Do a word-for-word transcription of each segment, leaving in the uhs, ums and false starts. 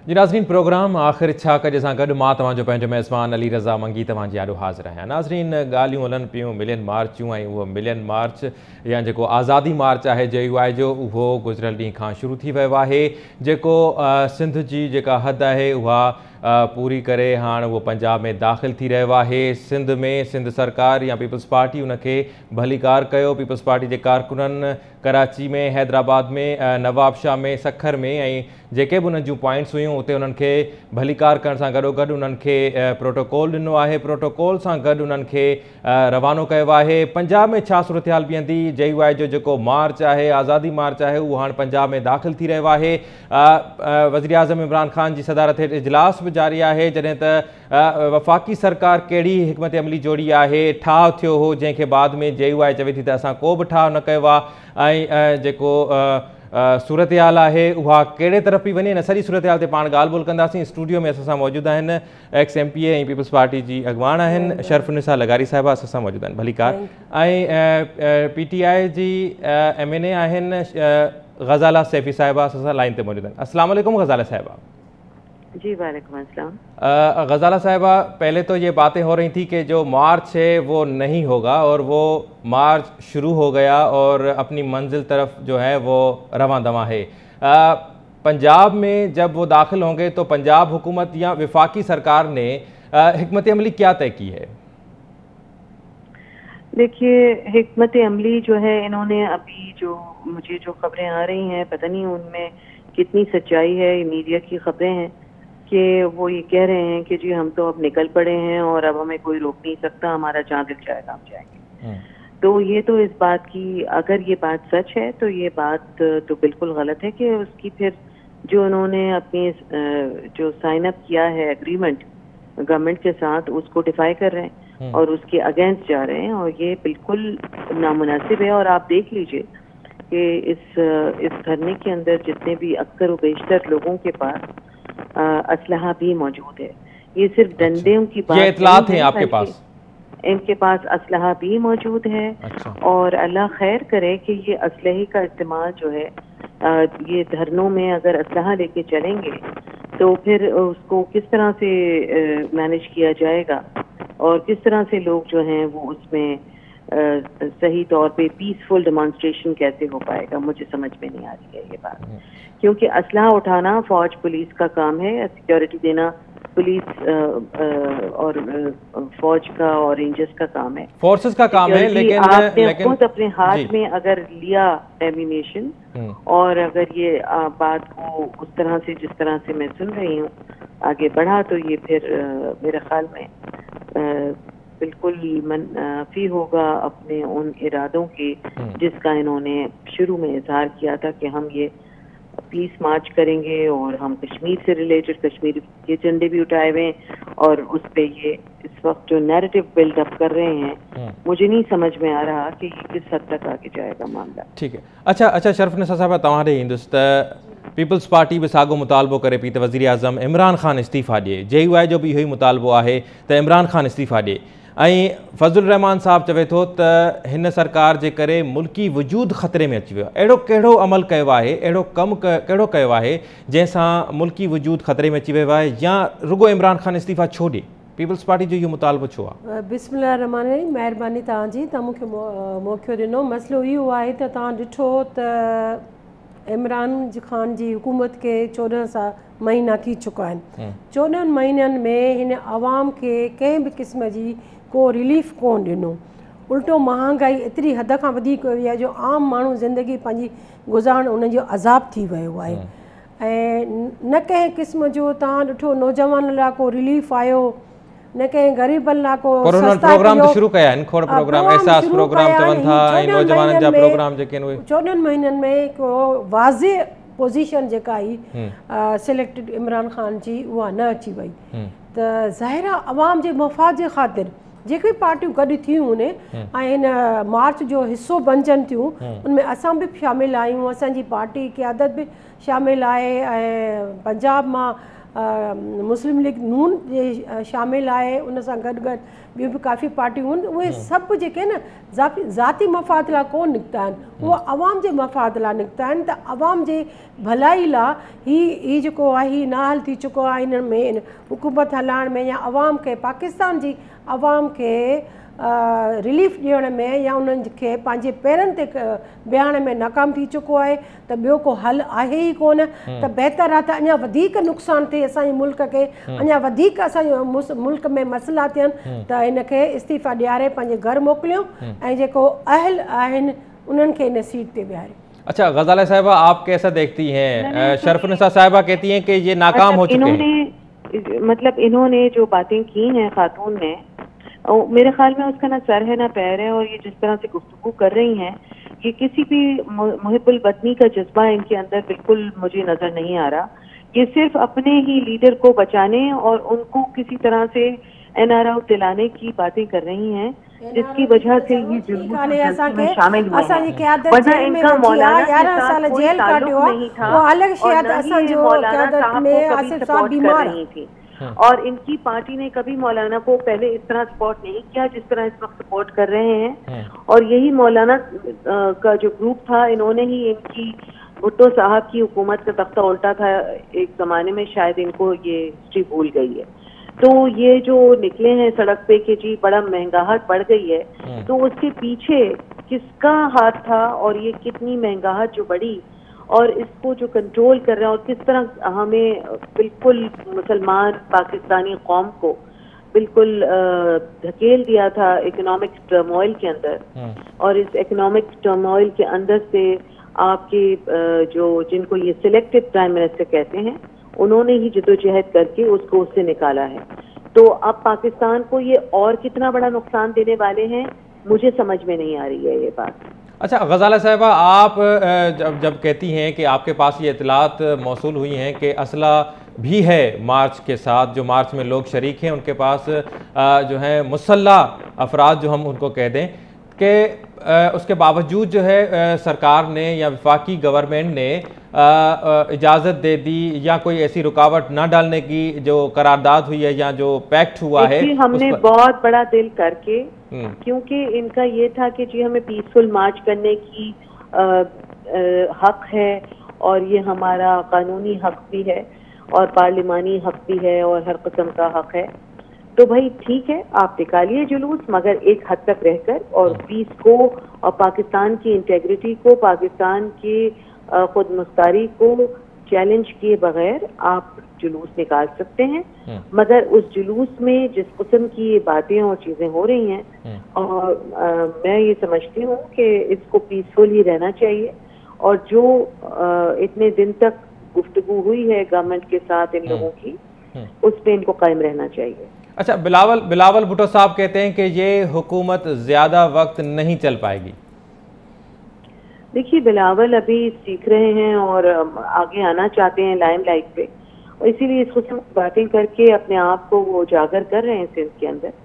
जी नाज़रीन, प्रोग्राम आख़िर छा कजे सां गॾु मां तव्हांजो पंहिंजो मेज़बान अली रज़ा मंगी तव्हांजी आॾो हाज़िर आहियां। नाज़रीन, ॻाल्हियूं हलनि पियूं मिलियन मार्चूं ऐं उहो मिलियन मार्च या जेको आज़ादी मार्च आहे जे यू आई जो, उहो गुज़िरियल ॾींहं खां शुरू थी वियो आहे। जेको सिंध जी जेका हद आहे उहा पूरी करे हाणे उहो पंजाब में दाख़िल थी रहियो आहे। सिंध में सिंध सरकार या पीपल्स पार्टी उनखे भलीकार कयो। पीपल्स पार्टी जे कारकुननि कराची में, हैदराबाद में, नवाबशाह में, सखर में ऐं जेके बि उन्हनि जूं पॉइंट्स हुयूं उते उन्हनि खे भलीकार करण सां गॾोगॾु उन्हनि खे प्रोटोकॉल ॾिनो आहे। प्रोटोकॉल सां गॾु उन्हनि खे रवानो कयो आहे। पंजाब में छा सूरत हाल बीहंदी? जे यू आई जो जेको मार्च आहे, आज़ादी मार्च आहे, उहो हाणे पंजाब में दाख़िल थी रहियो आहे। वज़ीर आज़म इमरान ख़ान जी सदारत हेठि इजलास बि जारी आहे, जॾहिं त वफ़ाक़ी सरकार कहिड़ी हिकमत अमली जोड़ी आहे। ठाह थियो हो जंहिंखे बाद में जे यू आई चवे थी त असां को बि ठाह न कयो आहे ऐं जेको सूरत हाल आहे उहा कहिड़े तरफ़ पई वञे, इन सॼी सूरत हाल ते पाण ॻाल्हि ॿोल कंदासीं। स्टूडियो में असां सां मौजूदु आहिनि एक्स एम पी ए ऐं पीपल्स पार्टी जी अॻवान आहिनि शरफुनिसा लगारी साहिबा, असां सां मौजूदु आहिनि भलीकार, ऐं पी टी आई जी एम एन ए आहिनि ग़ज़ाला सैफ़ी साहिबा, असां सां लाइन ते मौजूदु आहिनि। अस्सलाम वालेकुम ग़ज़ाला साहिबा। जी वालेकुम अस्सलाम। ग़ज़ाला साहिबा, पहले तो ये बातें हो रही थी कि जो मार्च है वो नहीं होगा और वो मार्च शुरू हो गया और अपनी मंजिल तरफ जो है वो रवां दवां है। आ, पंजाब में जब वो दाखिल होंगे तो पंजाब हुकूमत या वफाकी सरकार ने हिकमत अमली क्या तय की है? देखिए, हिकमत अमली जो है इन्होंने अभी जो मुझे जो खबरें आ रही हैं, पता नहीं उनमें कितनी सच्चाई है। मीडिया की खबरें हैं कि वो ये कह रहे हैं कि जी हम तो अब निकल पड़े हैं और अब हमें कोई रोक नहीं सकता, हमारा जहाँ दिल चाहेगा हम जाएंगे। तो ये तो इस बात की, अगर ये बात सच है तो ये बात तो बिल्कुल गलत है कि उसकी फिर जो उन्होंने अपनी जो साइन अप किया है एग्रीमेंट गवर्नमेंट के साथ, उसको डिफाई कर रहे हैं और उसके अगेंस्ट जा रहे हैं, और ये बिल्कुल नामुनासिब है। और आप देख लीजिए कि इस इस धरने के अंदर जितने भी अक्सर व बेशतर लोगों के पास असलहा भी मौजूद है। ये सिर्फ डंडों की बात, ये इत्तलात है आपके पास? इनके पास असलहा भी मौजूद है। अच्छा। और अल्लाह खैर करे कि ये असलहे का इस्तेमाल जो है आ, ये धरनों में अगर असलहा लेके चलेंगे तो फिर उसको किस तरह से मैनेज किया जाएगा और किस तरह से लोग जो हैं वो उसमें Uh, सही तौर पे पीसफुल डेमोन्स्ट्रेशन कैसे हो पाएगा, मुझे समझ में नहीं आ रही है ये बात। क्योंकि असलहा उठाना फौज पुलिस का काम है, सिक्योरिटी देना पुलिस आ, आ, और आ, फौज का और रेंजर्स का काम है, फोर्सेस का काम है। लेकिन आपने लेकिन खुद अपने हाथ में अगर लिया एम्यूनेशन और अगर ये आ, बात को उस तरह से जिस तरह से मैं सुन रही हूँ आगे बढ़ा, तो ये फिर आ, मेरे ख्याल में आ, बिल्कुल मनफी होगा अपने उन इरादों के जिसका इन्होंने शुरू में इजहार किया था कि हम ये पीस मार्च करेंगे और हम कश्मीर से रिलेटेड कश्मीर के झंडे भी उठाए हुए हैं और उस पे ये इस वक्त जो नैरेटिव बिल्डअप कर रहे हैं, मुझे नहीं समझ में आ रहा कि ये किस हद तक आगे जाएगा मामला। ठीक है, अच्छा अच्छा शरफुनिसा साहिबा, तव्हां ईंदुसि त पीपल्स पार्टी भी साॻियो मुतालबो करे पई त वज़ीर आज़म इमरान ख़ान इस्तीफ़ा ॾिए। जे यू आई जो भी इहो ई मुतालबो आहे त इमरान ख़ान इस्तीफ़ा ॾिए ऐं फज़लुर रहमान साहब चवे थो त हिन सरकार जे करे मुल्की वजूद ख़तरे में अची वियो आहे। अहिड़ो कहिड़ो अमल कयो आहे, अहिड़ो कमु कहिड़ो कयो आहे जंहिंसां मुल्की वजूद ख़तरे में अची वियो आहे, या रुगो इमरान ख़ान इस्तीफ़ा छो ॾिए? पीपल्स पार्टी जो इहो मुतालबो छो आहे? बिस्मिल्लाह रहमान रहीम, महिरबानी तव्हांजी, तव्हां मूंखे मौक़ो ॾिनो। मसइलो इहो आहे त तव्हां ॾिठो त इमरान ख़ान जी हुकूमत खे चोॾहं सा महीना थी चुका आहिनि। चोॾहनि महीननि में हिन आवाम खे कंहिं बि क़िस्म जी को रिलीफ कोन ॾिनो, उल्टो महांगाई एतिरी हद खां वधीक वई आहे जो आम माण्हू ज़िंदगी पंहिंजी गुज़ारण उनजो अज़ाब थी वियो आहे। ऐं न कंहिं क़िस्म जो तव्हां ॾिठो नौजवान लाइ को रिलीफ आयो, न कंहिं ग़रीबनि लाइ को प्रोग्राम शुरू कया आहिनि, खोड़ प्रोग्राम, एहसास प्रोग्राम चवनि था, ऐं नौजवाननि जा प्रोग्राम जेके आहिनि उहे चोॾहनि महीननि में को वाज़े पोज़ीशन जेका आई सिलेक्टेड इमरान ख़ान जी उहा न अची वई। त ज़ाहिर आहे अवाम जे मफ़ाद जे ख़ातिर जेके पार्टियूं गॾु थियूं आहिनि ऐं हिन मार्च जो हिसो बणजनि थियूं, उनमें असां बि शामिलु आहियूं, असांजी पार्टी क़यादत बि शामिलु आहे। ऐं पंजाब मां मुस्लिम लीग नून जे शामिल आहे, उन सां गॾु गॾु ॿियूं बि काफ़ी पार्टियूं आहिनि, उहे सभु जेके न ज़ाती ज़ाती मफ़ाद लाइ कोन निकिता आहिनि, उहे अवाम जे मफ़ाद लाइ निकिता आहिनि त अवाम जे भलाई लाइ ही ही जेको आहे ही नाहल थी चुको आहे हिन में हुकूमत हलाइण में, या अवाम खे पाकिस्तान जी अवाम खे रिलीफ ॾियण में या उन्हनि खे पंहिंजे पेरनि ते बीहारण में नाकाम थी चुको आहे, त ॿियो को हल आहे ई कोन। त बहितर आहे त अञा वधीक नुक़सानु थिए असांजे मुल्क खे, अञा वधीक असांजे मुल्क में मसइला थियनि, त हिनखे इस्तीफ़ा ॾियारे पंहिंजे घर मोकिलियो ऐं जेको अहल आहिनि उन्हनि खे हिन सीट ते विहारे। अच्छा गजाला साहिबा, आप कैसा देखती हैं? शरफुनिसा साहिबा कहती हैं कि ये नाकाम हो चुके हैं। मतलब इन्होंने जो बातें की हैं खातून ने, और मेरे ख्याल में उसका ना सर है ना पैर है, और ये जिस तरह से गुफ्तगू कर रही हैं, ये किसी भी मुहिब्बुल वतनी का जज्बा इनके अंदर बिल्कुल मुझे नजर नहीं आ रहा। ये सिर्फ अपने ही लीडर को बचाने और उनको किसी तरह से एन आर आउट दिलाने की बातें कर रही हैं, जिसकी वजह से ये जुल्म में शामिल हुए हैं। वरना इनका मौलाना के साथ कोई ताल्लुक नहीं था, और न ही ये मौलाना साहब को कभी सपोर्ट कर रही थी, और इनकी पार्टी ने कभी मौलाना को पहले इस तरह सपोर्ट नहीं किया जिस तरह इस वक्त सपोर्ट कर रहे हैं। और यही मौलाना का जो ग्रुप था, इन्होंने ही इनकी भुट्टो साहब की हुकूमत का तख्ता उल्टा था एक जमाने में, शायद इनको ये हिस्ट्री भूल गई है। तो ये जो निकले हैं सड़क पे कि जी बड़ा महंगाहट बढ़ गई है, तो उसके पीछे किसका हाथ था और ये कितनी महंगाहट जो बढ़ी और इसको जो कंट्रोल कर रहे हैं, और किस तरह हमें बिल्कुल मुसलमान पाकिस्तानी कौम को बिल्कुल धकेल दिया था इकोनॉमिक टर्मोइल के अंदर, और इस इकोनॉमिक टर्मोइल के अंदर से आपके जो जिनको ये सिलेक्टेड प्राइम मिनिस्टर कहते हैं, उन्होंने ही जदोजहद करके उसको उससे निकाला है। तो अब पाकिस्तान को ये और कितना बड़ा नुकसान देने वाले हैं, मुझे समझ में नहीं आ रही है ये बात। अच्छा गजाला साहिबा, आप जब जब कहती हैं कि आपके पास ये इतलात मौसूल हुई हैं कि असला भी है मार्च के साथ, जो मार्च में लोग शरीक हैं उनके पास जो है मुसल्ला अफराद जो हम उनको कह दें, कि उसके बावजूद जो है सरकार ने या वफाकी गवर्नमेंट ने इजाज़त दे दी या कोई ऐसी रुकावट ना डालने की जो करारदाद हुई है या जो पैक्ट हुआ है, हमने बहुत बड़ा दिल करके, क्योंकि इनका ये था कि जी हमें पीसफुल मार्च करने की आ, आ, हक है, और ये हमारा कानूनी हक भी है और पार्लिमानी हक भी है और हर किस्म का हक है। तो भाई ठीक है, आप निकालिए जुलूस, मगर एक हद तक रहकर, और पीस को और पाकिस्तान की इंटेग्रिटी को, पाकिस्तान की खुद मुख्तारी को चैलेंज किए बगैर आप जुलूस निकाल सकते हैं। मगर उस जुलूस में जिस किस्म की ये बातें और चीजें हो रही हैं, और आ, मैं ये समझती हूँ कि इसको पीसफुल ही रहना चाहिए, और जो आ, इतने दिन तक गुफ्तगू हुई है गवर्नमेंट के साथ इन लोगों की, उस पे इनको कायम रहना चाहिए। अच्छा, बिलावल बिलावल भुट्टो साहब कहते हैं कि ये हुकूमत ज्यादा वक्त नहीं चल पाएगी। देखिए, बिलावल अभी सीख रहे हैं और आगे आना चाहते हैं लाइमलाइट पे, और इसीलिए इस किस्म की बातें करके अपने आप को वो उजागर कर रहे हैं सिंध के अंदर।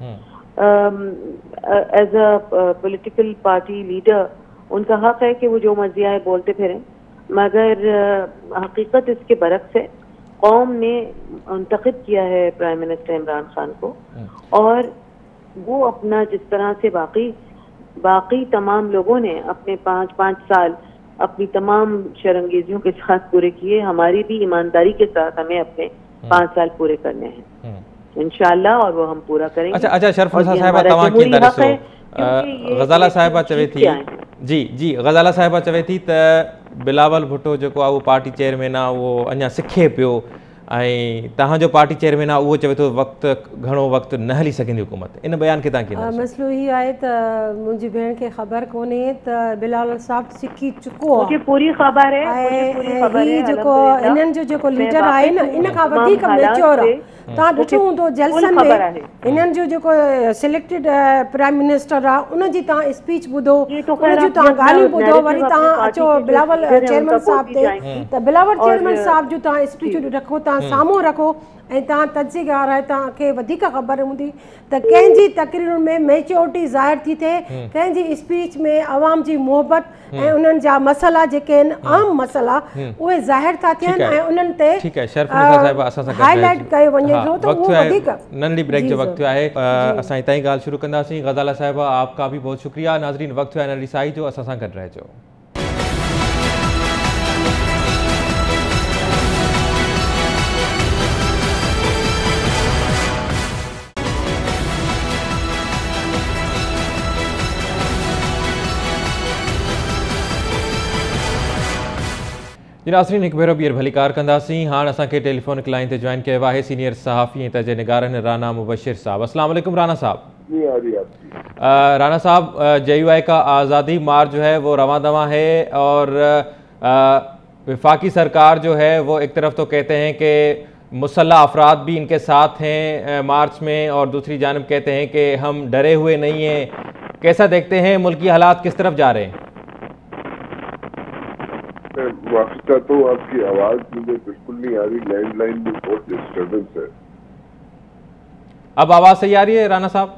As a political party leader उनका हक है कि वो जो मर्जी आए बोलते फिरें, मगर uh, हकीकत इसके बरक्स है। कौम ने मुंतखब किया है प्राइम मिनिस्टर इमरान खान को, और वो अपना जिस तरह से बाकी बाकी तमाम लोगों ने अपने पाँच पाँच साल अपनी तमाम शर्मगेजियों के साथ पूरे किए, हमारी भी ईमानदारी के साथ हमें अपने पाँच साल पूरे करने हैं इंशाअल्लाह, और वो हम पूरा करेंगे। अच्छा अच्छा शरफुनिसा साहिबा तव्हांखे दरसो गजाला साहिबा चवे थी, जी जी गजाला साहिबा चवे थी त बिलावल भुट्टो जो आहे उहो पार्टी चेयरमैन आहे, उहो अञा सिखे पियो, ऐं तव्हांजो पार्टी चेयरमैन आहे उहो चवे थो वक़्तु घणो वक़्तु न हली सघंदी हुकूमत। इन बयान खे तव्हां कीअं? मसइलो हीअ आहे त मुंहिंजी भेण खे ख़बर कोन्हे त बिलावल साहिबु सिखी चुको आहे, पूरी ख़बर है, ऐं जेको हिननि जो जेको लीडर आहे न, इन खां वधीक मैच्योर आहे। तव्हां ॾिठो हूंदो जलसनि में हिननि जो जेको सिलेक्टेड प्राइम मिनिस्टर आहे, उनजी तव्हां स्पीच ॿुधो, उनजूं तव्हां ॻाल्हियूं ॿुधो, वरी तव्हां अचो बिलावल चेयरमैन साहिब ते, त बिलावल चेयरमैन साहिब जूं तव्हां स्पीचूं रखो, तव्हां साम्हूं रखो, ऐं तव्हां तजदीकगार आहियो, तव्हांखे वधीक ख़बर हूंदी त कंहिंजी तकरीरुनि में मैच्योरिटी ज़ाहिर थी थिए, कंहिंजी स्पीच में आवाम जी मोहबत ऐं उन्हनि जा मसइला जेके आहिनि आम मसइला उहे ज़ाहिर था थियनि ऐं उन्हनि ते हाईलाइट कयो वञे थो त उहो वधीक। नंढी ब्रेक जो वक़्तु आहे, असां हितां ई ॻाल्हि शुरू कंदासीं। ग़ज़ाला साहिबा, आपका भी बहुत शुक्रिया। नाज़रीन, वक़्तु आहे नंढी साई जो, असां सां गॾु रहिजो। जी नाज़रीन, एक भेरो ॿीहर भली कार कंदासीं। हाँ असांखे टेलीफोनिक लाइन ते जॉइन किया है सीनियर सहाफ़ी ऐं तजे निगारन राना मुबशिर साहब। अस्सलाम वालेकुम राना साहब। राना साहब, जे यू आई का आज़ादी मार्च जो है वो रवां दवां है और वफाकी सरकार जो है वो एक तरफ तो कहते हैं कि मुसल्लह अफराद भी इनके साथ हैं मार्च में, और दूसरी जानब कहते हैं कि हम डरे हुए नहीं हैं। कैसा देखते हैं, मुल्की हालात किस तरफ जा रहे हैं? माफी चाहता हूँ, आपकी आवाज मुझे बिल्कुल नहीं आ रही, लैंडलाइन में बहुत डिस्टर्बेंस है। अब आवाज सही आ रही है राना साहब?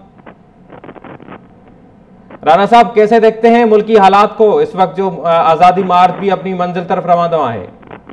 राना साहब, कैसे देखते हैं मुल्की हालात को इस वक्त जो आज़ादी मार्च भी अपनी मंजिल तरफ रवां दवां है?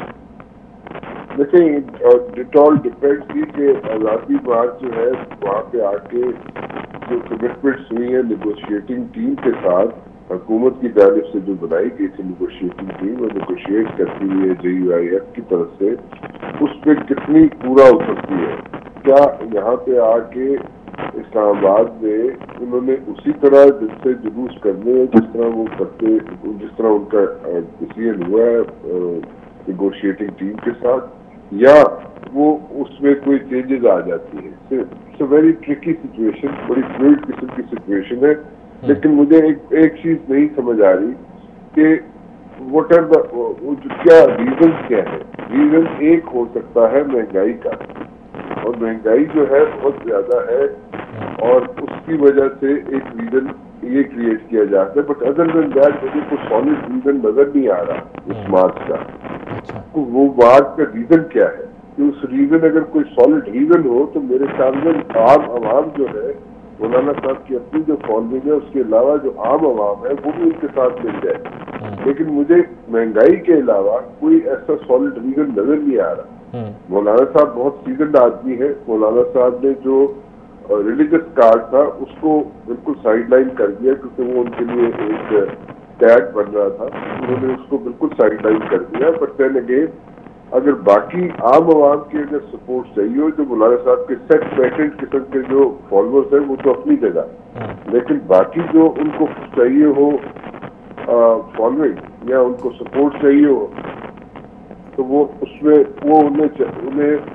देखिए, इट ऑल डिपेंड्स कि आज़ादी मार्च जो है वहाँ पे आके जो कमिटमेंट्स हुई है नेगोशिएटिंग टीम के साथ, हुकूमत की जानिब से जो बनाई गई थी नेगोशिएटिंग टीम और नेगोशिएट करती हुई है जे यू आई एफ की तरफ से, उस पर कितनी पूरा हो सकती है। क्या यहाँ पे आके इस्लामाबाद में उन्होंने उसी तरह जिससे जुलूस करने जिस तरह वो करते, जिस तरह उनका डिसीजन हुआ है नेगोशिएटिंग टीम के साथ, या वो उसमें कोई चेंजेस आ जाती है? It's a very tricky situation, बड़ी फ्लूइड किस्म की सिचुएशन है। लेकिन मुझे एक एक चीज नहीं समझ आ रही कि व्हाट आर द क्या रीजन क्या है। रीजन एक हो सकता है महंगाई का, और महंगाई जो है बहुत ज्यादा है और उसकी वजह से एक रीजन ये क्रिएट किया जाता है। बट अदर देन दैट मुझे कोई सॉलिड रीजन नजर नहीं आ रहा इस मार्च का। तो वो मार्च का रीजन क्या है? कि उस रीजन अगर कोई सॉलिड रीजन हो तो मेरे सामने आम आवाम जो है, मौलाना साहब की अपनी जो फॉलोइंग है, उसके अलावा जो आम आवाम है वो भी उनके साथ मिल जाए। लेकिन मुझे महंगाई के अलावा कोई ऐसा सॉलिड रीजन नजर नहीं आ रहा। मौलाना साहब बहुत सीजनड आदमी है। मौलाना साहब ने जो रिलीजियस कार्ड था उसको बिल्कुल साइडलाइन कर दिया, क्योंकि वो उनके लिए एक टैग बन रहा था, उन्होंने उसको बिल्कुल साइडलाइन कर दिया। बट देन अगेन, अगर बाकी आम आवाम की अगर सपोर्ट चाहिए हो, जो मौलाना साहब के सेट पैटर्न किस्म के जो फॉलोअर्स हैं वो तो अपनी जगह, लेकिन बाकी जो उनको चाहिए हो फॉलोइंग या उनको सपोर्ट चाहिए हो, तो वो उसमें वो उन्हें उन्हें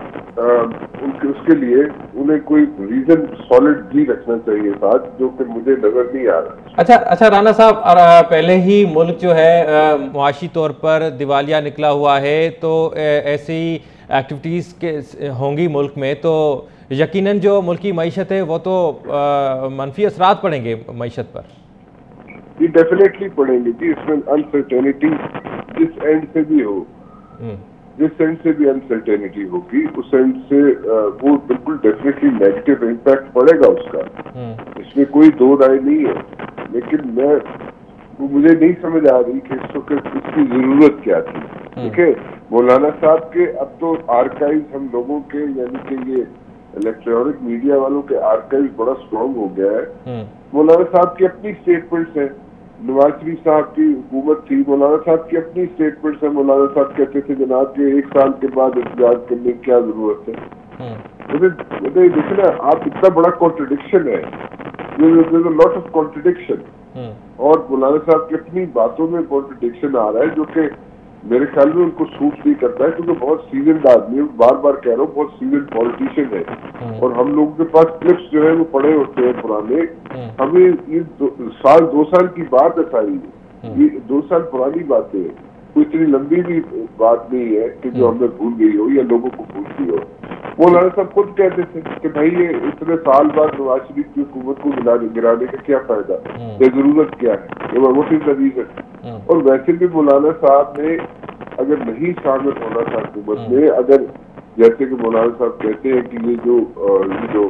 उनके उसके लिए उन्हें कोई रीजन सॉलिड भी रखना चाहिए साथ, जो कि मुझे नजर नहीं आ रहा। अच्छा अच्छा राना साहब, पहले ही मुल्क जो है मुआशी तौर पर दिवालिया निकला हुआ है, तो ऐसी एक्टिविटीज़ के होंगी मुल्क में, तो यकीनन जो मुल्की मईशत है वो तो मनफी असरात पड़ेंगे मईशत पर। ये डेफिनेटली पड़ेंगे जी। इसमें अनसर्टेनिटी जिस एंड से भी हो, जिस एंड से भी अनसर्टेनिटी होगी, उस एंड से वो बिल्कुल डेफिनेटली नेगेटिव इम्पैक्ट पड़ेगा उसका, इसमें कोई दो राय नहीं है। लेकिन मैं वो मुझे नहीं समझ आ रही कि इस वक्त इसकी जरूरत क्या थी। ठीक है, मौलाना साहब के अब तो आर्काइव हम लोगों के, यानी कि ये इलेक्ट्रॉनिक मीडिया वालों के आर्काइव बड़ा स्ट्रॉन्ग हो गया है। मौलाना साहब की अपनी स्टेटमेंट्स हैं, नवाज शरीफ साहब की हुकूमत थी, मौलाना साहब की अपनी स्टेटमेंट्स है। मौलाना साहब कहते थे जनाब के एक साल के बाद इंतजार करने की क्या जरूरत है। मुझे मुझे देखना, आप इतना बड़ा कॉन्ट्रडिक्शन है, लॉट ऑफ कॉन्ट्रडिक्शन, और मौलाना साहब की अपनी बातों में कॉन्ट्रडिक्शन आ रहा है, जो कि मेरे ख्याल में उनको सूट नहीं करता है, क्योंकि बहुत सीजन आदमी है, बार बार कह रहा हूँ, बहुत सीजन पॉलिटिशियन है। और हम लोगों के पास क्लिप्स जो है वो पड़े होते हैं पुराने, हमें ये दो, साल दो साल की बात है सारी, ये दो साल पुरानी बातें हैं, कोई इतनी लंबी भी बात नहीं है कि जो हमें भूल गई हो या लोगों को भूल गई हो। मौलाना साहब खुद कहते थे कि भाई ये इतने साल बाद नवाज शरीफ की हुकूमत को गिराने गिराने का क्या फायदा, ये जरूरत क्या है, व्हाट इज द रीजन। और वैसे भी मौलाना साहब ने अगर नहीं शामिल होना था हुकूमत में, अगर जैसे कि मौलाना साहब कहते हैं कि ये जो ये जो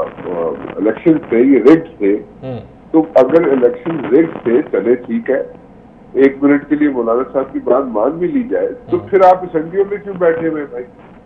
इलेक्शन थे ये रिग्ड थे, तो अगर इलेक्शन रिग्ड थे चले ठीक है, एक मिनट के लिए मौलाना साहब की बात मान भी ली जाए, तो फिर आप असेंबलियों में क्यों बैठे हुए भाई?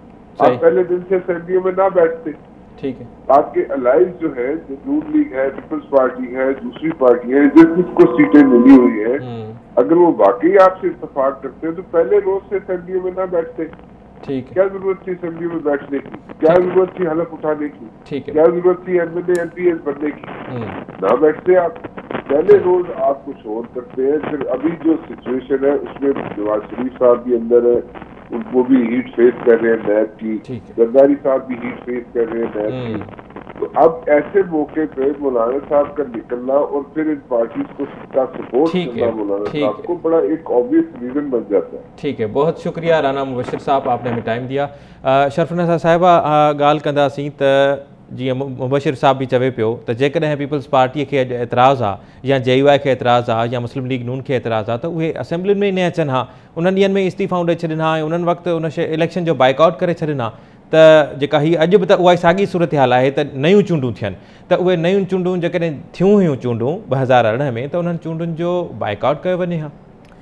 आप पहले दिन से असेंबलियों में ना बैठते। ठीक है, आपके अलायंस जो है, जो नून लीग है, पीपल्स पार्टी है, दूसरी पार्टी है, जिस जिसको सीटें मिली हुई है, अगर वो वाकई आपसे इत्तेफाक करते हैं तो पहले रोज से असेंबलियों में ना बैठते। ठीक है, क्या जरूरत थी असेंबली में बैठने की? क्या जरूरत थी हलफ उठाने की? ठीक है, क्या जरूरत थी एमएलए एमपीएस बनने की? ना बैठते आप, पहले रोज आप कुछ और करते हैं। फिर अभी जो सिचुएशन है उसमें नवाज शरीफ साहब भी अंदर है, उनको भी हीट फेस कर रहे हैं नैब की, जरदारी साहब भी हीट फेस कर रहे हैं नैब की। तो अब ऐसे मौके पे मौलाना साहब का निकलना और फिर इन पार्टीज को का सपोर्ट करना मौलाना साहब को बड़ा एक ऑब्वियस रीजन बन जाता है। ठीक है, बहुत शुक्रिया राना मुबशिर साहब, आपने हमें टाइम दिया। शरफनसा साहिबा ॻाल्हि कंदासीं त जीअं मुबशिर साहब भी चवे पियो त जेकॾहिं पीपल्स पार्टीअ खे अॼु एतिराज़ु आहे या जे यू आई खे एतिराज़ु आहे या मुस्लिम लीग नून खे एतिराज़ु आहे त उहे असेंबलियुनि में ई न अचनि हा, उन्हनि ॾींहंनि में इस्तीफ़ाऊं ॾेई छॾिन हा ऐं उन्हनि वक़्तु उन शइ इलेक्शन जो बाइकआउट करे छॾिन हा, त जेका हीअ अॼु बि त उहा ई साॻी सूरत हाल आहे त नयूं चूंडूं थियनि, त उहे नयूं चूंडूं जेकॾहिं थियूं हुयूं चूंडूं ॿ हज़ार अरिड़हं में, त उन्हनि चूंडुनि जो बाइकआउट कयो वञे हा।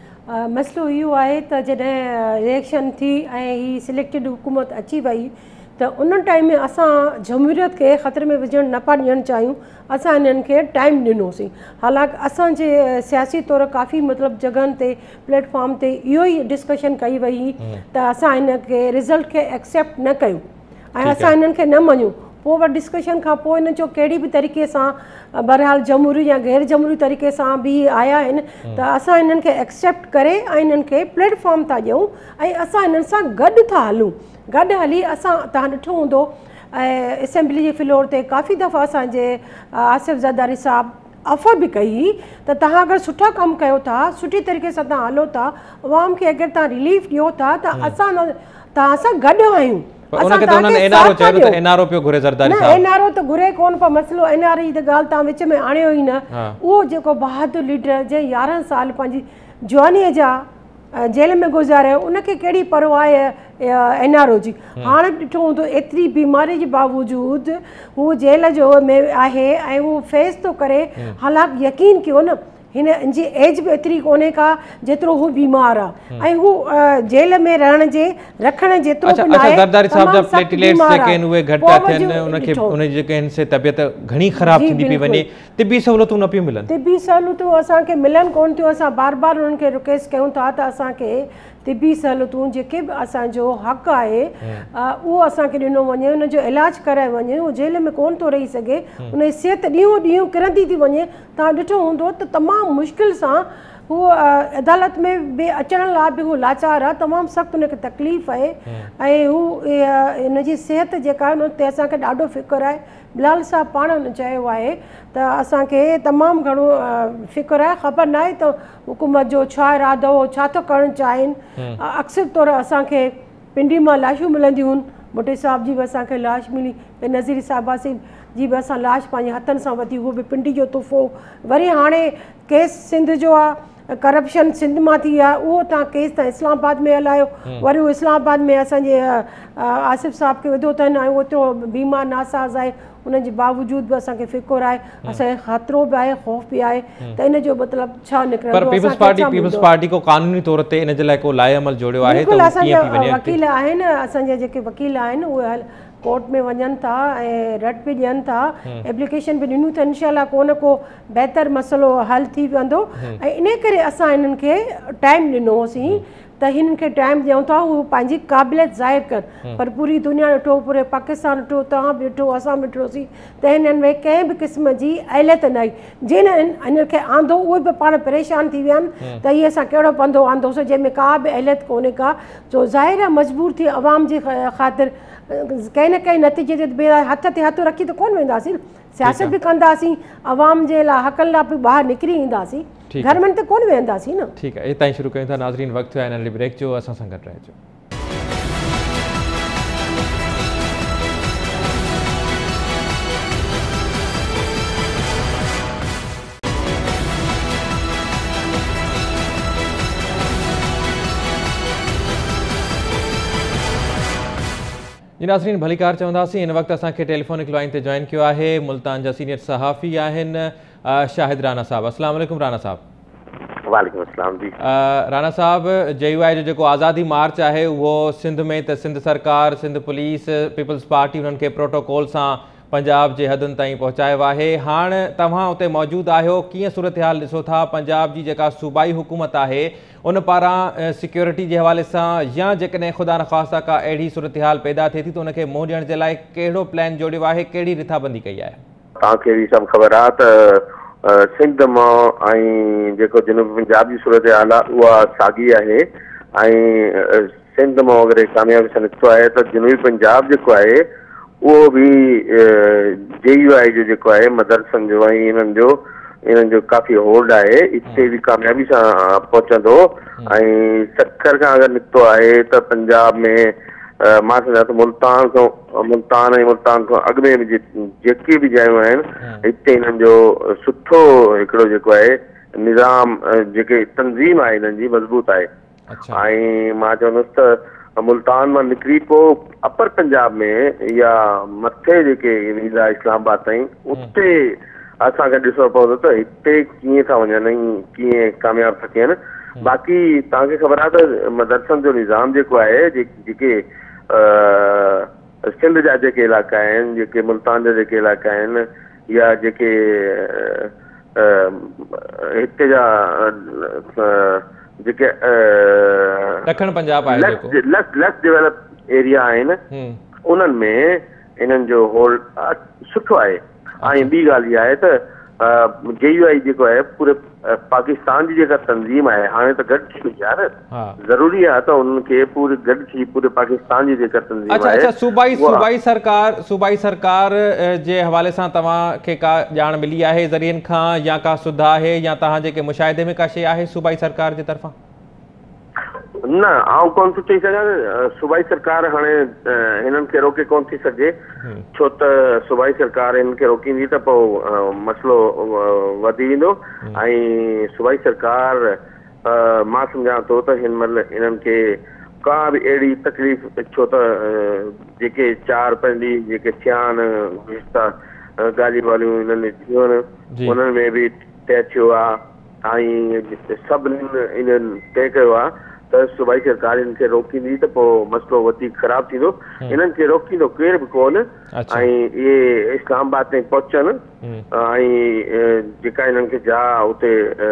मसइलो इहो आहे त जॾहिं इलेक्शन थी ऐं ही सिलेक्टेड हुकूमत अची वई त उन टाइम में असां जमहूरियत खे ख़तरे में विझणु न पिया ॾियणु चाहियूं, असां इन्हनि खे टाइम ॾिनोसीं। हालांकि असांजे सियासी तौरु काफ़ी मतिलबु जॻहियुनि ते प्लेटफॉर्म ते इहो ई डिस्कशन कई वई हुई त असां हिन खे रिज़ल्ट खे एक्सेप्ट न कयूं ऐं असां हिननि खे न मञूं। पोइ वरी डिस्कशन खां पोइ हिन जो कहिड़ी बि तरीक़े सां बहरहाल जमहूरी या गैर जमहूरी तरीक़े सां बि आया आहिनि त असां हिननि खे एक्सेप्ट करे ऐं हिननि खे प्लेटफॉर्म था ॾियूं ऐं असां हिननि सां गॾु था हलूं। गॾु हली असां तव्हां ॾिठो हूंदो ऐं असेंबली जे फ्लोर ते काफ़ी दफ़ा असांजे आसिफ़ ज़रदारी साहब ऑफर भी कई त तव्हां अगरि सुठा कमु कयो था, सुठी तरीक़े सां तव्हां हलो था, अवाम खे अगरि तव्हां रिलीफ ॾियो था त असां तव्हां सां गॾु आहियूं। एनआरओ त घुरे कोन पियो, मसइलो एनआरई जी त ॻाल्हि तव्हां विच में आणियो ई न। उहो जेको बहादुर लीडर जंहिं यारहं साल पंहिंजी जवानीअ जा जेल में गुज़ारियो, उनखे कहिड़ी परवाह आहे एनआरओ जी। हाणे ॾिठो हूंदो एतिरी बीमारी जे बावजूदि हू जेल जो में आहे ऐं उहो फेस थो करे। हालांकि यकीन कयो न हिन जी एज बि एतिरी कोन्हे का जेतिरो हू बीमार आहे ऐं हू जेल में रहण जे रखण जेतिरो बि नाहे। ज़रदारी साहब जा प्लेटलेट्स जेके आहिनि उहे घटि था थियनि, उनखे उन जेके आहिनि से तबियत घणी ख़राबु थींदी पई वञे, तिबी सहूलियतूं न पियूं मिलनि। तिबी सहूलियतूं असांखे मिलनि कोन थियूं। असां बार बार उन्हनि खे रिक्वेस्ट कयूं था त असांखे तिबी सहूलियतूं जेके बि असांजो हक़ आहे उहो असांखे ॾिनो वञे, उनजो इलाजु कराए वञे। उहो जेल में कोन थो रही सघे, उनजी सिहत ॾींहों ॾींहों किरंदी थी वञे। तव्हां ॾिठो हूंदो त तमामु मुश्किल सां हू अदालत में बि अचण लाइ बि हू लाचार आहे, तमामु सख़्तु हुनखे तकलीफ़ आहे ऐं हू हिनजी सिहत जेका आहे उन ते असांखे ॾाढो फ़िक्रु आहे। बिलाल साहब पाण हुन चयो आहे त असांखे तमामु घणो फ़िक्रु आहे, ख़बर न आहे त हुकूमत जो छा इरादो हो, छा थो करणु चाहिनि। अक्सर तौरु असांखे पिंडी मां लाशूं मिलंदियूं आहिनि, भुट्टे साहब जी बि असांखे लाश मिली, नज़ीर साहबासी जी बि असां लाश पंहिंजे हथनि सां वरिती, उहो बि पिंडी जो तुफ़ो। वरी हाणे केस सिंध जो आहे, करप्शन सिंध मां थी आहे, उहो तव्हां केस त इस्लामाबाद में हलायो। वरी उहो इस्लामाबाद में असांजे आसिफ़ साहब खे विधो अथनि ऐं उहो एतिरो बीमार नासाज़ आहे, उनजे बावजूदि बि असांखे फ़िक्रु आहे, असांखे ख़तरो बि आहे, ख़ौफ़ बि आहे त इन जो मतिलबु छा निकिरंदो। पर पीपल्स पार्टी पीपल्स पार्टी को कानूनी तौर ते इन जे लाइ को लाइ अमल जोड़ियो आहे? बिल्कुलु, असांजा वकील आहिनि, असांजा जेके वकील आहिनि उहे कोर्ट में वञनि था ऐं रट बि ॾियनि था, एप्लीकेशन बि ॾिनियूं त इनशाला को न को बहितर मसइलो हल थी वेंदो। ऐं इन करे असां हिननि खे टाइम ॾिनो होसीं त हिननि खे टाइम ॾियूं था हू पंहिंजी क़ाबिलियत ज़ाहिर कनि। पर पूरी दुनिया ॾिठो, पूरे पाकिस्तान ॾिठो, तव्हां बि ॾिठो, असां बि ॾिठोसीं त हिननि में कंहिं बि क़िस्म जी अहलियत न आई। जिन हिन खे आंदो उहे बि पाण परेशान थी विया आहिनि त हीअ असां कहिड़ो पंधो आंदोसीं जंहिंमें का बि अहलियत कोन्हे का। जो ज़ाहिर आहे मजबूर थी आवाम जी ख़ातिर कंहिं न कंहिं नतीजे ते हथ ते हथ रखी त कोन वेंदासीं, सियासत बि कंदासीं, आवाम जे लाइ हक़नि लाइ बि ॿाहिरि निकिरी ईंदासीं, घर में त कोन वेंदासीं न। ठीकु आहे, हितां ई शुरू कयूं था नाज़रीन, वक़्तु आहे हिन ब्रेक जो, असां सां गॾु रहिजो। जी नाज़रीन भलीकार चवंदासीं हिन वक़्तु असांखे टेलीफोनिक लाइन ते जॉइन कियो आहे मुल्तान जा सीनियर सहाफ़ी आहिनि शाहिद राना साहब। अस्सलाम वालेकुम राना साहब। वालेकुम अस्सलाम जी। राना साहब, जे यू आई जो जेको आज़ादी मार्च आहे उहो सिंध में त सिंध सरकार, सिंध पुलिस, पीपल्स पार्टी उन्हनि खे प्रोटोकॉल सां पंजाब जे हदुनि ताईं पहुचायो आहे। हाणे तव्हां उते मौजूदु आहियो, कीअं सूरत हाल ॾिसो था? पंजाब जी जेका सूबाई हुकूमत आहे उन पारां सिक्योरिटी जे हवाले सां या जेकॾहिं ख़ुदा न ख़्वास्ता का अहिड़ी सूरत हाल पैदा थिए थी त उनखे मुंहुं ॾियण जे लाइ कहिड़ो प्लान जोड़ियो आहे, कहिड़ी रिथाबंदी कई आहे? तव्हांखे बि सभु ख़बर आहे त सिंध मां ऐं जेको जनूबी पंजाब जी सूरत हाल आहे उहा साॻी आहे ऐं सिंध मां अगरि कामयाबी सां निकितो आहे त जनूबी पंजाब जेको आहे उहो बि जे यू आई जो जेको आहे मदरसनि जो ऐं इन्हनि जो इन्हनि जो काफ़ी होल्ड आहे, इते बि कामयाबी सां पहुचंदो। ऐं सखर खां अगरि निकितो आहे त पंजाब में मां सम्झां थो मुल्तान खां मुल्तान ऐं मुल्तान खां अॻु में बि जेके बि जायूं आहिनि हिते हिननि जो सुठो हिकिड़ो जेको आहे निज़ाम जेके तंज़ीम आहे हिननि जी मज़बूत आहे। ऐं मां चवंदुसि त मुल्तान मां निकिरी पोइ अपर पंजाब में या मथे जेके वेंदा इस्लामाबाद ताईं उते असांखे ॾिसणो पवंदो त हिते कीअं था वञनि ऐं कीअं कामयाबु था थियनि। बाक़ी तव्हांखे ख़बर आहे त मदरसनि जो निज़ाम जेको आहे जेके सिंध जा जेके इलाइक़ा आहिनि, जेके मुल्तान जा जेके इलाइक़ा आहिनि या जेके हिते जा जेके ॾखण पंजाब आहे लेस लेस डेवलप एरिया आहिनि उन्हनि में इन्हनि जो होल्ड सुठो आहे। ऐं ॿी ॻाल्हि इहा आहे त जे यू आई जेको आहे पूरे पाकिस्तान जी जेका तंज़ीम आहे हाणे त गॾु थी वई आहे न, ज़रूरी आहे त उन्हनि खे पूरे गॾु थी पूरे पाकिस्तान जी जेका तंज़ीम आहे। अच्छा, सूबाई सूबाई सरकार सूबाई सरकार जे हवाले सां तव्हांखे का ॼाण मिली आहे ज़रियनि खां या का सुध आहे या तव्हां जेके मुशाहिदे में का शइ आहे सूबाई सरकार जे तरफ़ां? न, आउं कोन थो चई सघां। सूबाई सरकार हाणे हिननि खे रोके कोन थी सघे, छो त सूबाई सरकार हिननि खे रोकींदी त पोइ मसइलो वधी वेंदो। ऐं सूबाई सरकार मां सम्झां थो त हिन महिल हिननि खे का बि अहिड़ी तकलीफ़, छो त जेके चारि पंहिंजी जेके थिया आहिनि ॻाल्हियूं वालियूं हिननि थियूं आहिनि उन्हनि में बि तय थियो आहे ऐं सभिनीनि इन्हनि तय कयो आहे त सूबाई सरकार हिन खे रोकींदी त पोइ मसइलो वधीक ख़राबु थींदो। हिननि खे रोकींदो केर बि कोन। ऐं इहे इस्लामाबाद ताईं पहुचनि ऐं जेका हिननि खे जाइ उते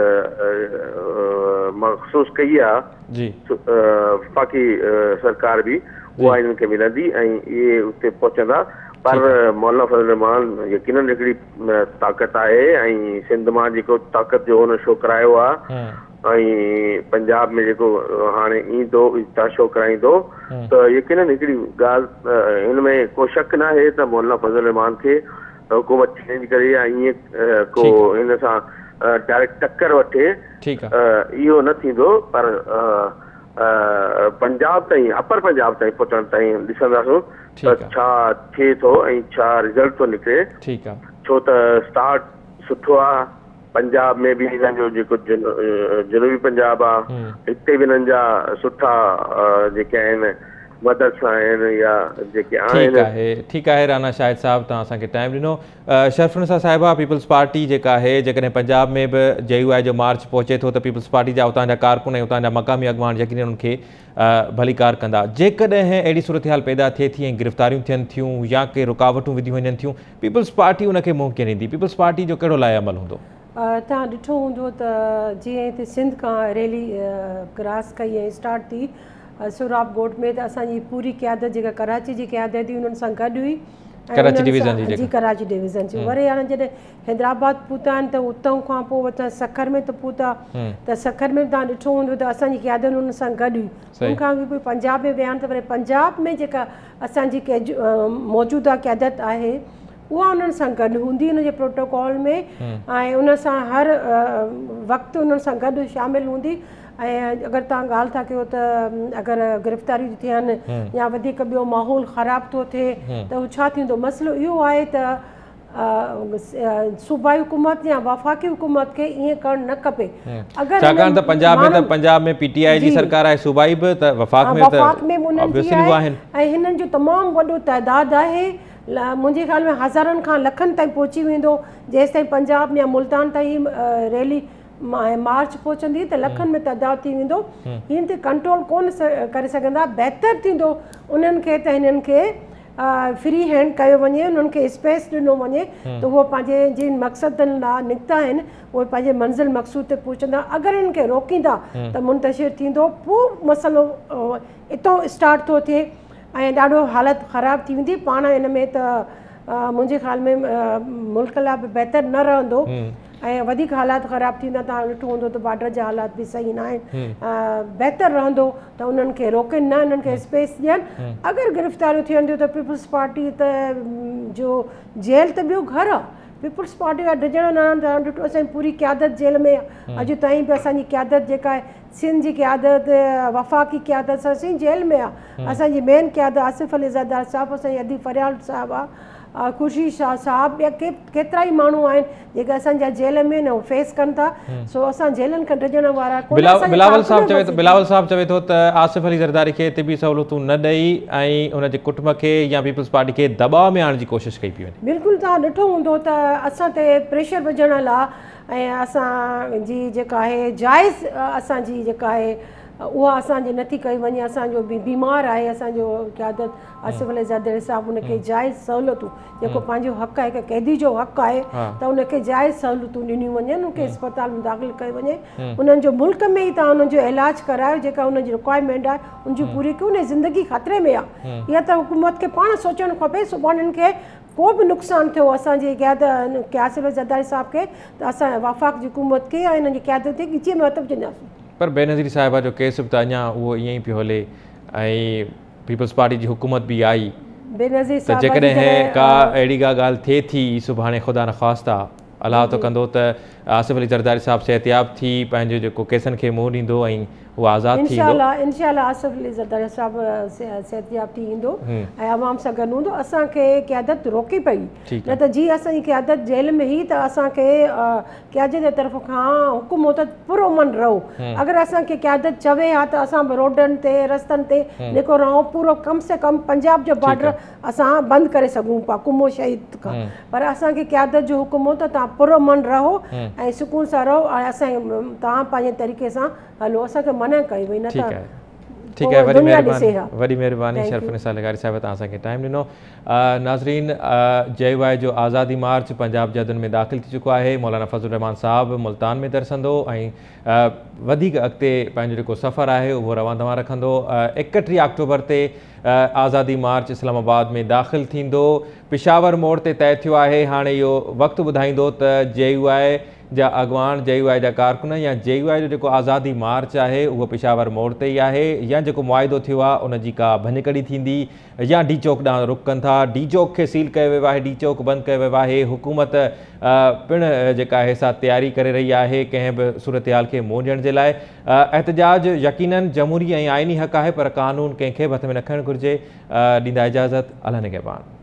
मख़सूस कई आहे वफ़ाक़ी सरकार बि उहा हिननि खे मिलंदी ऐं इहे उते पहुचंदा। पर मौलाना फज़ल रहमान यकीनन हिकिड़ी ताक़त आहे ऐं सिंध मां जेको ताक़त जो हुन शो करायो आहे ऐं पंजाब में जेको हाणे ईंदो हितां शो कराईंदो त यकीनन हिकिड़ी ॻाल्हि हिन में को शक न आहे त मौलाना फज़ल रहमान खे हुकूमत चेंज करे या ईअं को हिन सां डायरेक्ट टक्कर वठे, इहो न थींदो। पर पंजाब ताईं अपर पंजाब ताईं पहुचण ताईं ॾिसंदासीं त छा थिए थो ऐं छा रिज़ल्ट थो निकिरे। छो त स्टार्ट सुठो आहे। पंजाब में बि हिननि जो जेको जनूबी पंजाब आहे हिते बि हिननि जा सुठा जेके आहिनि मदरसा आहिनि या जेके आहिनि। ठीकु आहे राना शाहिद साहब, तव्हां असांखे टाइम ॾिनो। शरफुनिसा साहिबा, पीपल्स पार्टी जेका आहे जेकॾहिं पंजाब में बि जे यू आई जो मार्च पहुचे थो त पीपल्स पार्टी जा उतां जा कारकुन ऐं उतां जा मक़ामी अॻवान यकीनन उनखे भलीकार कंदा। जेकॾहिं अहिड़ी सूरत हाल पैदा थिए थी ऐं गिरफ़्तारियूं थियनि थियूं या के रुकावटूं विधियूं वञनि थियूं, पीपल्स पार्टी उनखे मुंहुं कीअं ॾींदी? पीपल्स पार्टी जो कहिड़ो लाइ अमल हूंदो? तव्हां ॾिठो हूंदो त जीअं हिते सिंध खां रैली क्रॉस कई ऐं स्टार्ट थी सोराब गोट में, त असांजी पूरी क़यादत जेका कराची जी क़यादत हुई उन्हनि सां गॾु हुई, कराची डिवीज़न जी कराची डिवीज़न जी। वरी हाणे जॾहिं हैदराबाद पहुता आहिनि त उतां खां पोइ वरिता सखर में त पहुता, त सखर में तव्हां ॾिठो हूंदो त असांजी क़यादत हुन सां गॾु हुई। उनखां बि पंजाब में विया आहिनि त वरी पंजाब में जेका असांजी मौजूदा क़यादत आहे उहा उन्हनि सां गॾु हूंदी उन जे प्रोटोकॉल में ऐं उन सां हर वक़्तु उन्हनि सां गॾु शामिलु हूंदी। ऐं अगरि तव्हां ॻाल्हि था कयो त अगरि गिरफ़्तारियूं थियनि या वधीक ॿियो माहौल ख़राबु थो थिए त उहो छा थींदो? मसइलो इहो आहे त सूबाई हुकूमत या वफ़ाक़ी हुकूमत खे ईअं करणु न खपे। अगरि छाकाणि त पंजाब में त पंजाब में पीटीआई जी सरकार आहे, सूबाई बि त वफ़ाक़ में वफ़ाक़ में उन्हनि जी आहे ऐं हिननि जो तमामु वॾो तइदादु आहे। मुंहिंजे ख़्याल में हज़ारनि खां लखनि ताईं पहुची वेंदो। जेसि ताईं पंजाब या मुल्तान ताईं रैली मार्च पहुचंदी त लखनि में तइदादु थी वेंदो। हिन ते कंट्रोल कोन करे सघंदा। बहितरु थींदो उन्हनि खे त हिननि खे फ्री हैंड कयो वञे, उन्हनि खे स्पेस ॾिनो वञे त उहो पंहिंजे जिन मक़सदनि लाइ निकिता आहिनि उहे पंहिंजे मंज़िल मक़सूद ते पहुचंदा। अगरि हिननि खे रोकींदा त मुंतशिर थींदो, पोइ मसइलो हितां स्टार्ट थो थिए ऐं ॾाढो हालति ख़राबु थी वेंदी। पाण हिन में त मुंहिंजे ख़्याल में मुल्क लाइ बि बहितरु न रहंदो ऐं वधीक हालात ख़राबु थींदा। तव्हां ॾिठो हूंदो त बॉर्डर जा हालात बि सही न आहिनि। बहितरु रहंदो त उन्हनि खे रोकनि न, उन्हनि खे स्पेस ॾियनि। अगरि गिरफ़्तारियूं थियंदियूं त पीपल्स पार्टी त जो जेल त ॿियो घर आहे। पीपल्स पार्टी जा डिॼण न ॾिठो असांजी पूरी क़यादत जेल में आहे। अॼु ताईं बि असांजी क़यादत जेका आहे सिंध जी क़यादत, वफ़ाक़ी क़यादत असां जेल में आहे। असांजी मेन क़यादत आसिफ़ अली ज़रदारी साहिबु, असांजी अदी फरियाल साहिबु आहे, ख़ुशी शाह साहिबु, ॿिया के केतिरा ई माण्हू आहिनि जेके असांजा जेल में न फेस कनि था। सो असां जेलनि खां डिॼण वारा बिलावल साहिबु चवे थो बिलावल साहिबु चवे थो त आसिफ़ अली ज़रदारी खे तिबी सहूलियतूं न ॾेई ऐं उनजे कुटुंब खे या पीपल्स पार्टी खे दॿाउ में आणण जी कोशिशि कई पई वञे। बिल्कुलु तव्हां ॾिठो हूंदो त असां ते प्रेशर विझण लाइ ऐं असांजी जेका आहे जाइज़ असांजी जेका आहे उहा असांजी नथी कई वञे। असांजो बि बीमार आहे असांजो क़यादत आसिफ़ अली ज़रदारी साहिबु, उनखे जाइज़ सहूलियतूं जेको पंहिंजो हक़ु आहे, हिकु क़ैदी जो हक़ु आहे त उनखे जाइज़ सहूलियतूं ॾिनियूं वञनि, उनखे अस्पताल में दाख़िल कयो वञे। उन्हनि जो मुल्क में ई तव्हां उन्हनि जो इलाजु करायो, जेका उनजी रिक्वायरमेंट आहे उनजी पूरी कयो। उन ज़िंदगी ख़तरे में आहे। इहा त हुकूमत खे पाण सोचणु खपे सुभाणे हिननि खे को बि नुक़सानु थियो असांजी क़यादत आसिफ़ अली ज़रदारी साहिब खे त असां वफ़ाक़ जी हुकूमत खे ऐं हिननि जी क़यादत खे ॻिचीअ में हथु विझंदासीं। पर बेनज़ीर साहिबा जो केस बि त अञा उहो ईअं ई पियो हले ऐं पीपल्स पार्टी जी हुकूमत बि आई। बेनज़ीर त जेकॾहिं का अहिड़ी का ॻाल्हि थिए थी सुभाणे ख़ुदा न ख़्वास्ता अलाह तो कंदो त आसिफ़ अली ज़रदारी साहिबु सिहतयाब थी पंहिंजो जेको केसनि खे मुंहुं ॾींदो ऐं उहो आज़ादु थींदो। इंशाअल्लाह इंशाअल्लाह आसिफ़ अली ज़रदारी साहिबु सिहतयाब थी ईंदो ऐं आवाम सां गॾु हूंदो। असांखे क़यादत रोके पई, न त जीअं असांजी क़यादत जेल में हुई त असांखे क़यादत जे तरफ़ खां हुकुम हो त पुरअमन रहो। अगरि असांखे क़यादत चवे हा त असां बि रोडनि ते रस्तनि ते निको रहूं, पूरो कम से कम पंजाब जो बॉर्डर असां बंदि करे सघूं पिया कुमो शहीद खां। पर असांखे क़यादत जो हुकुम हो त तव्हां पुरअमन रहो ऐं सुकून सां रहो ऐं असां तव्हां पंहिंजे तरीक़े सां हलो। असांखे मना कई वई न त ठीकु आहे। वॾी महिरबानी वॾी महिरबानी शरफ़निसा लगारी साहिब तव्हां असांखे टाइम ॾिनो। नाज़रीन, जे यू आई जो आज़ादी मार्च पंजाब जदुनि में दाख़िल थी चुको आहे। मौलाना फज़लुर रहमान साहिबु मुल्तान में दरसंदो ऐं वधीक अॻिते पंहिंजो जेको सफ़रु आहे उहो रवां दवां रखंदो। एकटीह अक्टूबर ते आज़ादी मार्च इस्लामाबाद में दाख़िल थींदो। पिशावर मोड़ ते तय थियो आहे। हाणे इहो वक़्तु ॿुधाईंदो त जे यू आई जा अॻवान, जे यू आई जा कारकुन या जे यू आई जो जेको आज़ादी मार्च आहे उहो पिशावर मोड़ ते ई आहे या जेको मुआइदो थियो आहे उनजी का भञकड़ी थींदी या डी चौक ॾांहुं रुख़ कनि था। डी चौक खे सील कयो वियो आहे, डी चौक बंदि कयो वियो आहे। हुकूमत पिणु जेका आहे सा तयारी करे रही आहे कंहिं बि सूरत हाल खे मुंहुं ॾियण जे लाइ। एहतजाज यकीनन जमहूरी ऐं आइनी हक़ आहे पर कानून कंहिंखे बि हथ में न खणणु घुरिजे। ॾींदा इजाज़त, अल्लाह निगहबान।